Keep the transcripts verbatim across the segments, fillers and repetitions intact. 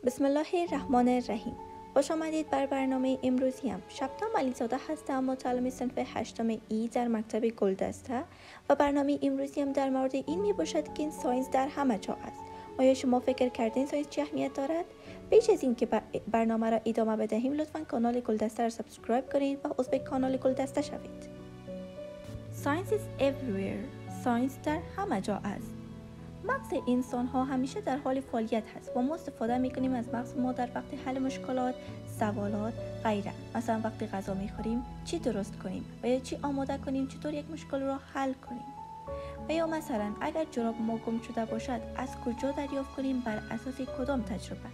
بسم الله الرحمن الرحیم. خوش آمدید بر برنامه امروزیم. شبنم علیزاده هستم، متعلم صنف هشتم ای در مکتب گلدسته و برنامه امروزیم در مورد این می باشد که این ساینس در همه جا است. آیا شما فکر کردین ساینس چه اهمیت دارد؟ پیش از این که برنامه را ادامه بدهیم لطفاً کانال گلدسته را سابسکرایب کنید و عضو کانال گلدسته شوید. Science is everywhere. ساینس در همه جا است. مغز انسان ها همیشه در حال فعالیت هست و ما استفاده میکنیم از مغز ما در وقت حل مشکلات، سوالات، غیره. مثلا وقتی غذا میخوریم چی درست کنیم و یا چی آماده کنیم، چطور یک مشکل را حل کنیم. و یا مثلا اگر جراب ما گم شده باشد از کجا دریافت کنیم، بر اساس کدام تجربه.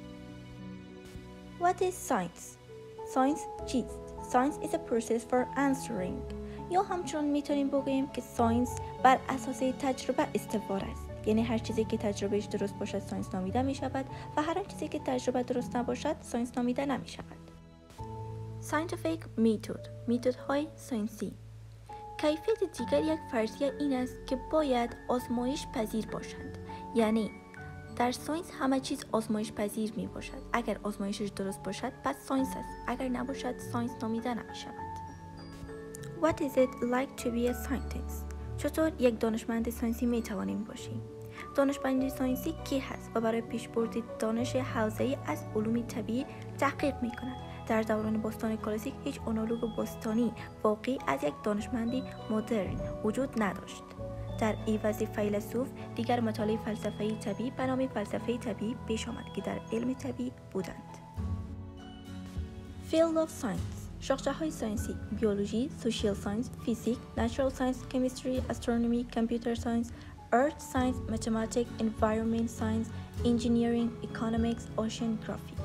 What is science? Science چیست؟ Science is a process for answering. یا همچنان میتونیم بگوییم که ساینس بر اساس تجربه استوار است. یعنی هر چیزی که تجربهش درست باشد ساینس نامیده می شود و هر چیزی که تجربه درست نباشد ساینس نامیده نمی شود. Scientific method، متدهای ساینسی. کیفیت دیگر یک فرضیه این است که باید آزمایش پذیر باشند. یعنی در ساینس همه چیز آزمایش پذیر می باشد. اگر آزمایشش درست باشد پس ساینس است، اگر نباشد ساینس نامیده نمی شود. What is it like to be a scientist? چطور یک دانشمند ساینسی می توانیم باشیم؟ دانشمند ساینسی کی هست و برای پیشبرد دانش حوزه‌ای از علوم طبیعی تحقیق می کند؟ در دوران باستان کلاسیک هیچ آنالوگ باستانی واقعی از یک دانشمندی مدرن وجود نداشت. در عوض فیلسوف دیگر مطالعه فلسفه‌ای طبیعی به نام فلسفه طبیعی پیش آمد که در علم طبیعی بودند. Field of Science، شاخه‌های ساینسی: بیولوژی، سوشیال ساینس، فیزیک، نچرال ساینس، کمیستری، استرونومی، کامپیوتر ساینس، ارت ساینس، متماتیک، انوایرنمنت ساینس، انجینیرینگ، اکونومیکس، اوشنوگرافی.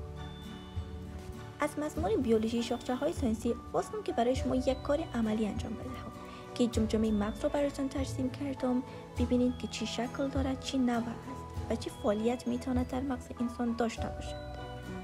از مضمون بیولوژی شاخه‌های ساینسی خواستم که برای شما یک کار عملی انجام بدهم که جمجمه مغز را براتون ترسیم کردم. ببینید که چی شکل دارد، چی نوع است و چی فعالیت میتواند در مغز انسان داشته باشد.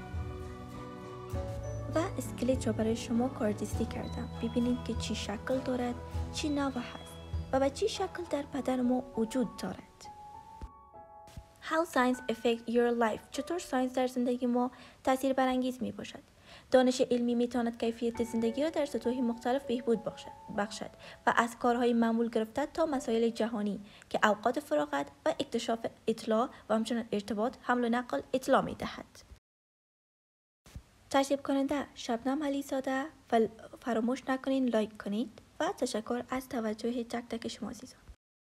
و اسکلت را برای شما کاردستی کردم. ببینید که چی شکل دارد، چی نوع هست و به چی شکل در بدن ما وجود دارد. How science affect your life، چطور ساینس در زندگی ما تاثیر برانگیز می باشد. دانش علمی می تواند کیفیت زندگی را در سطوح مختلف بهبود بخشد و از کارهای معمول گرفته تا مسائل جهانی که اوقات فراغت و اکتشاف اطلاع و همچنین ارتباط، حمل و نقل اطلاع می دهد. ترتیب کننده شبنم علیزاده. فراموش نکنین لایک کنید و تشکر از توجه تک تک شما عزیزان.